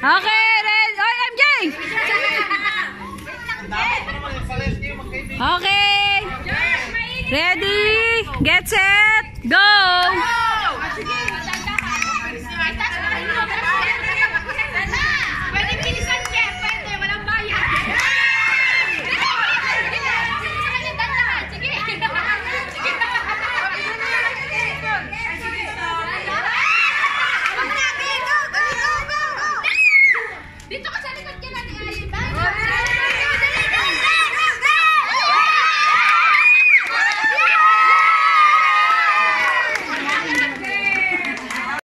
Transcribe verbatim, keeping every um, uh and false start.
Okay, ready. Oy, M J! Okay. Ready, get set, go!